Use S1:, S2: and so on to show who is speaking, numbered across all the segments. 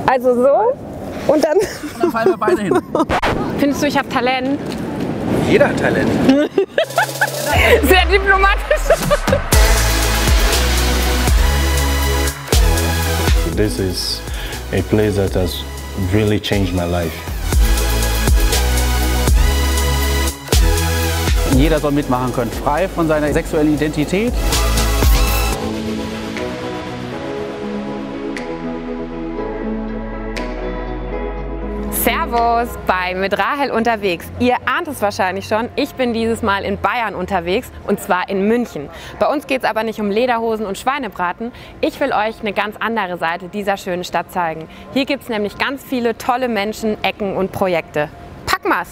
S1: Also so und dann...
S2: Dann fallen wir beide hin.
S1: Findest du, ich habe Talent?
S2: Jeder hat Talent.
S1: Sehr diplomatisch.
S3: This is a place that has really changed my life.
S2: Jeder soll mitmachen können, frei von seiner sexuellen Identität.
S1: Servus bei Mit Rahel unterwegs. Ihr ahnt es wahrscheinlich schon, ich bin dieses Mal in Bayern unterwegs und zwar in München. Bei uns geht es aber nicht um Lederhosen und Schweinebraten. Ich will euch eine ganz andere Seite dieser schönen Stadt zeigen. Hier gibt es nämlich ganz viele tolle Menschen, Ecken und Projekte. Packen wir's!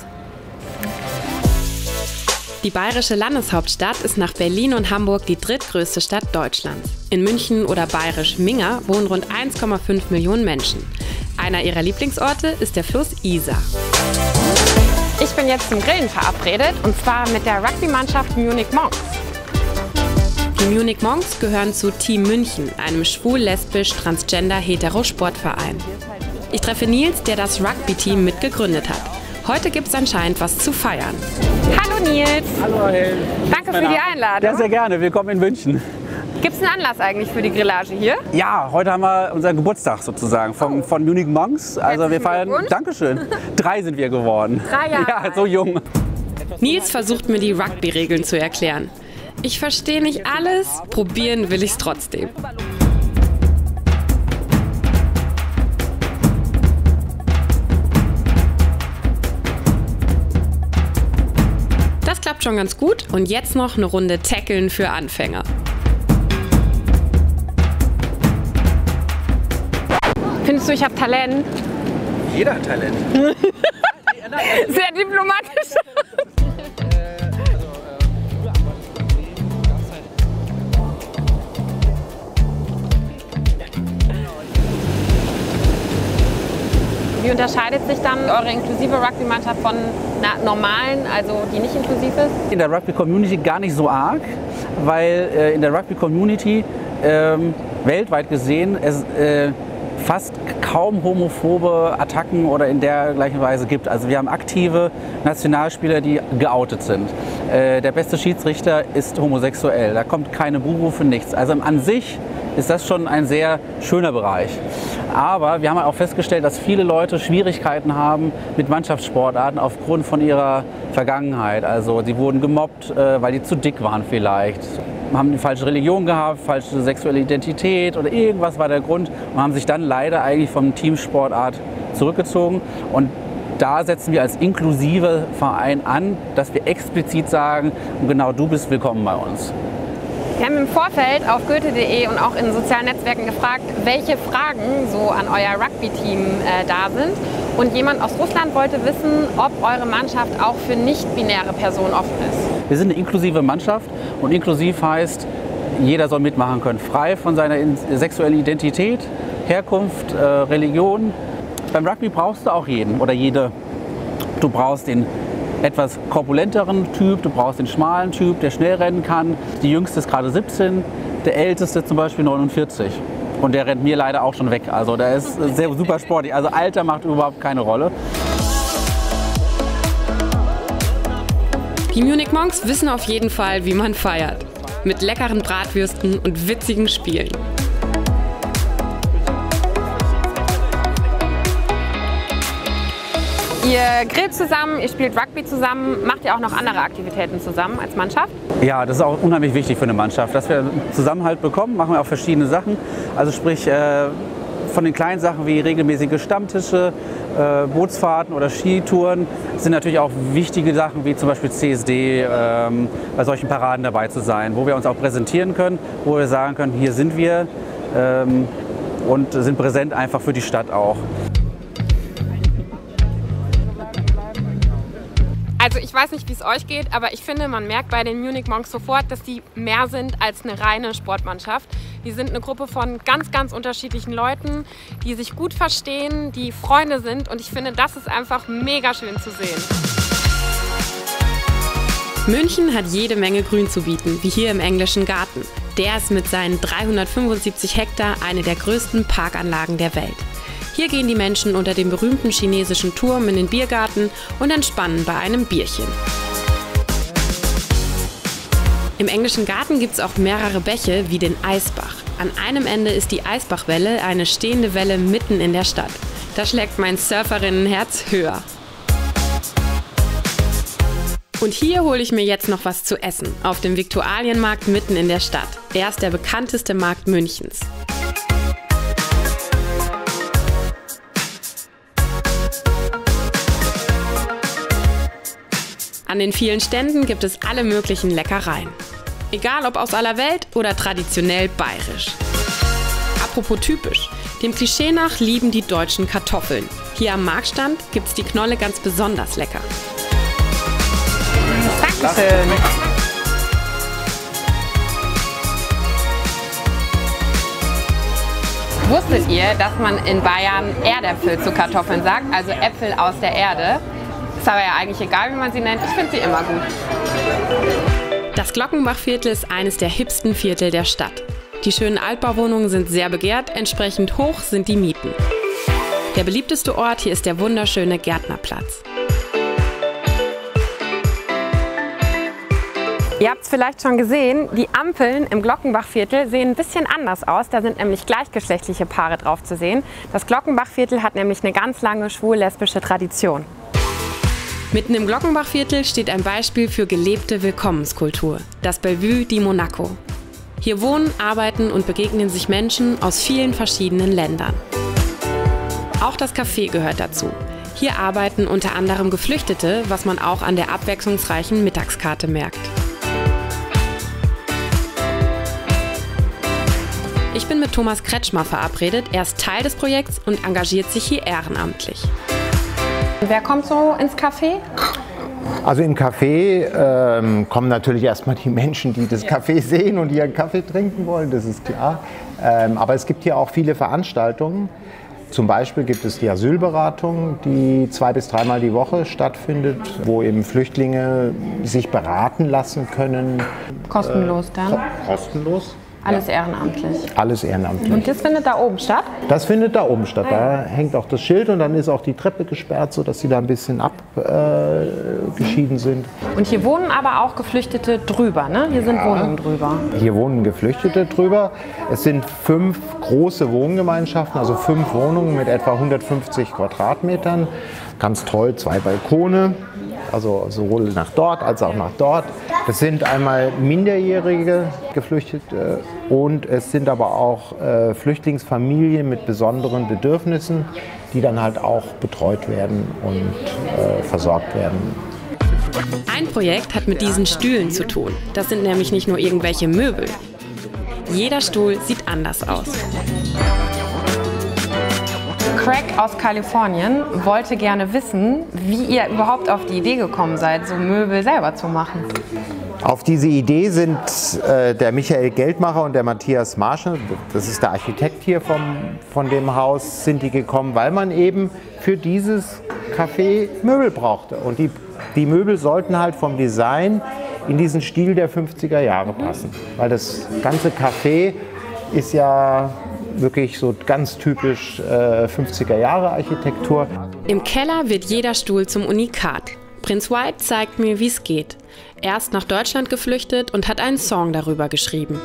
S1: Die bayerische Landeshauptstadt ist nach Berlin und Hamburg die drittgrößte Stadt Deutschlands. In München oder bayerisch Minga wohnen rund 1,5 Millionen Menschen. Einer ihrer Lieblingsorte ist der Fluss Isar. Ich bin jetzt zum Grillen verabredet und zwar mit der Rugby-Mannschaft Munich Monks. Die Munich Monks gehören zu Team München, einem schwul-lesbisch-transgender-hetero-Sportverein. Ich treffe Nils, der das Rugby-Team mitgegründet hat. Heute gibt es anscheinend was zu feiern. Hallo Nils!
S2: Hallo Rahel!
S1: Danke für die Einladung.
S2: Ja, sehr gerne. Willkommen in München.
S1: Gibt es einen Anlass eigentlich für die Grillage hier?
S2: Ja, heute haben wir unseren Geburtstag sozusagen von Munich Monks. Also wir feiern, Dankeschön, 3 sind wir geworden.
S1: 3 Jahre
S2: Ja, so jung.
S1: Nils versucht mir die Rugby-Regeln zu erklären. Ich verstehe nicht alles, probieren will ich es trotzdem. Das klappt schon ganz gut und jetzt noch eine Runde Tackeln für Anfänger. Findest du, ich habe Talent?
S2: Jeder hat Talent.
S1: Sehr diplomatisch. Wie unterscheidet sich dann eure inklusive Rugby-Mannschaft von einer normalen, also die nicht inklusiv ist?
S2: In der Rugby-Community gar nicht so arg, weil in der Rugby-Community weltweit gesehen es fast kaum homophobe Attacken oder in der gleichen Weise gibt. Also wir haben aktive Nationalspieler, die geoutet sind. Der beste Schiedsrichter ist homosexuell, da kommt keine Buhrufe, nichts. Also an sich ist das schon ein sehr schöner Bereich. Aber wir haben auch festgestellt, dass viele Leute Schwierigkeiten haben mit Mannschaftssportarten aufgrund von ihrer Vergangenheit. Also sie wurden gemobbt, weil die zu dick waren vielleicht. Haben die falsche Religion gehabt, falsche sexuelle Identität oder irgendwas war der Grund und haben sich dann leider eigentlich vom Teamsportart zurückgezogen. Und da setzen wir als inklusive Verein an, dass wir explizit sagen, genau du bist willkommen bei uns.
S1: Wir haben im Vorfeld auf goethe.de und auch in sozialen Netzwerken gefragt, welche Fragen so an euer Rugby-Team da sind. Und jemand aus Russland wollte wissen, ob eure Mannschaft auch für nicht-binäre Personen offen ist.
S2: Wir sind eine inklusive Mannschaft und inklusiv heißt, jeder soll mitmachen können, frei von seiner sexuellen Identität, Herkunft, Religion. Beim Rugby brauchst du auch jeden oder jede. Du brauchst den etwas korpulenteren Typ, du brauchst den schmalen Typ, der schnell rennen kann. Die Jüngste ist gerade 17, der Älteste zum Beispiel 49. Und der rennt mir leider auch schon weg. Also der ist sehr super sportlich. Also Alter macht überhaupt keine Rolle.
S1: Die Munich Monks wissen auf jeden Fall, wie man feiert. Mit leckeren Bratwürsten und witzigen Spielen. Ihr grillt zusammen, ihr spielt Rugby zusammen. Macht ihr auch noch andere Aktivitäten zusammen als Mannschaft?
S2: Ja, das ist auch unheimlich wichtig für eine Mannschaft. Dass wir Zusammenhalt bekommen, machen wir auch verschiedene Sachen. Also sprich von den kleinen Sachen wie regelmäßige Stammtische, Bootsfahrten oder Skitouren sind natürlich auch wichtige Sachen wie zum Beispiel CSD, bei solchen Paraden dabei zu sein, wo wir uns auch präsentieren können, wo wir sagen können, hier sind wir und sind präsent einfach für die Stadt auch.
S1: Also ich weiß nicht, wie es euch geht, aber ich finde, man merkt bei den Munich Monks sofort, dass die mehr sind als eine reine Sportmannschaft. Die sind eine Gruppe von ganz, ganz unterschiedlichen Leuten, die sich gut verstehen, die Freunde sind und ich finde, das ist einfach mega schön zu sehen. München hat jede Menge Grün zu bieten, wie hier im Englischen Garten. Der ist mit seinen 375 Hektar eine der größten Parkanlagen der Welt. Hier gehen die Menschen unter dem berühmten chinesischen Turm in den Biergarten und entspannen bei einem Bierchen. Im englischen Garten gibt es auch mehrere Bäche wie den Eisbach. An einem Ende ist die Eisbachwelle eine stehende Welle mitten in der Stadt. Da schlägt mein Surferinnenherz höher. Und hier hole ich mir jetzt noch was zu essen, auf dem Viktualienmarkt mitten in der Stadt. Er ist der bekannteste Markt Münchens. An den vielen Ständen gibt es alle möglichen Leckereien. Egal ob aus aller Welt oder traditionell bayerisch. Apropos typisch, dem Klischee nach lieben die Deutschen Kartoffeln. Hier am Marktstand gibt's die Knolle ganz besonders lecker. Dankeschön. Wusstet ihr, dass man in Bayern Erdäpfel zu Kartoffeln sagt, also Äpfel aus der Erde? Ist aber ja eigentlich egal, wie man sie nennt. Ich finde sie immer gut. Das Glockenbachviertel ist eines der hipsten Viertel der Stadt. Die schönen Altbauwohnungen sind sehr begehrt, entsprechend hoch sind die Mieten. Der beliebteste Ort hier ist der wunderschöne Gärtnerplatz. Ihr habt es vielleicht schon gesehen, die Ampeln im Glockenbachviertel sehen ein bisschen anders aus. Da sind nämlich gleichgeschlechtliche Paare drauf zu sehen. Das Glockenbachviertel hat nämlich eine ganz lange schwul-lesbische Tradition. Mitten im Glockenbachviertel steht ein Beispiel für gelebte Willkommenskultur, das Bellevue di Monaco. Hier wohnen, arbeiten und begegnen sich Menschen aus vielen verschiedenen Ländern. Auch das Café gehört dazu. Hier arbeiten unter anderem Geflüchtete, was man auch an der abwechslungsreichen Mittagskarte merkt. Ich bin mit Thomas Kretschmer verabredet. Er ist Teil des Projekts und engagiert sich hier ehrenamtlich. Wer kommt so ins Café?
S4: Also im Café kommen natürlich erstmal die Menschen, die das Café sehen und ihren Kaffee trinken wollen, das ist klar. Aber es gibt hier auch viele Veranstaltungen. Zum Beispiel gibt es die Asylberatung, die 2- bis 3-mal die Woche stattfindet, wo eben Flüchtlinge sich beraten lassen können.
S1: Kostenlos dann?
S4: Kostenlos.
S1: Alles ehrenamtlich?
S4: Alles ehrenamtlich.
S1: Und das findet da oben statt?
S4: Das findet da oben statt. Da hängt auch das Schild und dann ist auch die Treppe gesperrt, sodass sie da ein bisschen abgeschieden sind.
S1: Und hier wohnen aber auch Geflüchtete drüber, ne? Hier sind Wohnungen drüber.
S4: Hier wohnen Geflüchtete drüber. Es sind 5 große Wohngemeinschaften, also 5 Wohnungen mit etwa 150 Quadratmetern. Ganz toll, 2 Balkone. Also sowohl nach dort als auch nach dort. Das sind einmal minderjährige Geflüchtete und es sind aber auch Flüchtlingsfamilien mit besonderen Bedürfnissen, die dann halt auch betreut werden und versorgt werden.
S1: Ein Projekt hat mit diesen Stühlen zu tun. Das sind nämlich nicht nur irgendwelche Möbel. Jeder Stuhl sieht anders aus. Craig aus Kalifornien wollte gerne wissen, wie ihr überhaupt auf die Idee gekommen seid, so Möbel selber zu machen.
S4: Auf diese Idee sind der Michael Geldmacher und der Matthias Marschner, das ist der Architekt hier von dem Haus, sind die gekommen, weil man eben für dieses Café Möbel brauchte. Und die Möbel sollten halt vom Design in diesen Stil der 50er Jahre passen. Weil das ganze Café ist ja wirklich so ganz typisch 50er Jahre Architektur.
S1: Im Keller wird jeder Stuhl zum Unikat. Prinz White zeigt mir, wie es geht. Er ist nach Deutschland geflüchtet und hat einen Song darüber geschrieben.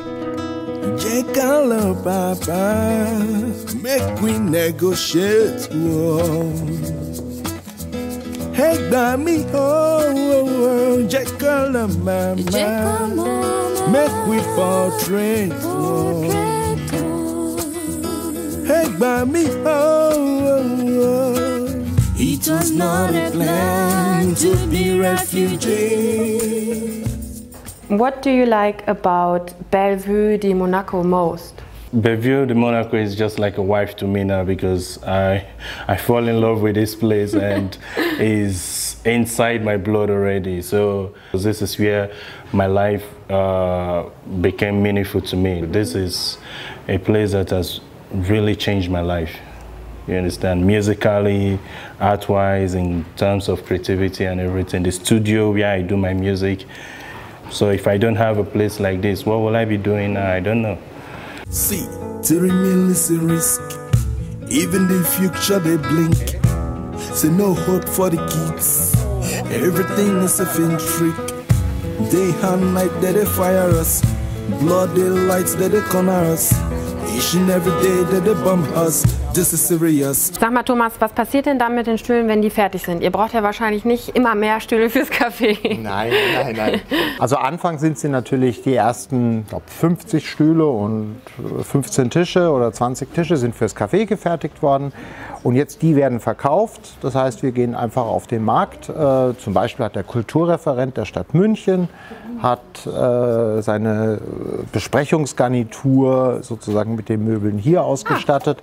S5: It was not a plan to be refugee.
S1: What do you like about Bellevue di Monaco most?
S3: Bellevue di Monaco is just like a wife to me now because I fall in love with this place and is inside my blood already. So this is where my life became meaningful to me. This is a place that has really changed my life. You understand? Musically, art-wise, in terms of creativity and everything. The studio where I do my music. So if I don't have a place like this, what will I be doing now? I don't know.
S5: See, to remain is a risk. Even the future they blink. Say no hope for the kids. Everything is a fin trick. Day and night they fire us. Bloody lights they corner us. Each and every day they bomb us. This is serious.
S1: Sag mal, Thomas, was passiert denn dann mit den Stühlen, wenn die fertig sind? Ihr braucht ja wahrscheinlich nicht immer mehr Stühle fürs Café.
S4: Nein, nein, nein. Also Anfang sind sie natürlich die ersten, glaube 50 Stühle und 15 Tische oder 20 Tische sind fürs Café gefertigt worden. Und jetzt die werden verkauft. Das heißt, wir gehen einfach auf den Markt. Zum Beispiel hat der Kulturreferent der Stadt München hat seine Besprechungsgarnitur sozusagen mit den Möbeln hier ausgestattet.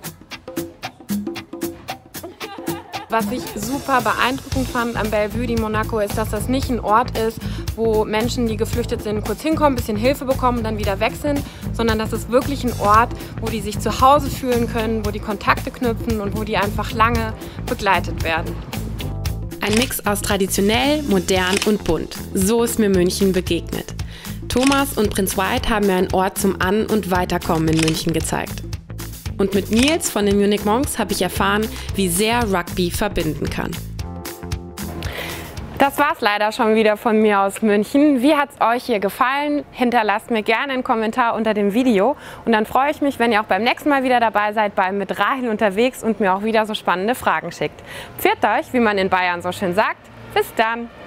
S1: Was ich super beeindruckend fand am Bellevue di Monaco ist, dass das nicht ein Ort ist, wo Menschen, die geflüchtet sind, kurz hinkommen, ein bisschen Hilfe bekommen und dann wieder weg sind, sondern das ist wirklich ein Ort, wo die sich zu Hause fühlen können, wo die Kontakte knüpfen und wo die einfach lange begleitet werden. Ein Mix aus traditionell, modern und bunt. So ist mir München begegnet. Thomas und Prinz White haben mir einen Ort zum An- und Weiterkommen in München gezeigt. Und mit Nils von den Munich Monks habe ich erfahren, wie sehr Rugby verbinden kann. Das war's leider schon wieder von mir aus München. Wie hat's euch hier gefallen? Hinterlasst mir gerne einen Kommentar unter dem Video. Und dann freue ich mich, wenn ihr auch beim nächsten Mal wieder dabei seid bei Mit Rahel unterwegs und mir auch wieder so spannende Fragen schickt. Pfiat euch, wie man in Bayern so schön sagt. Bis dann!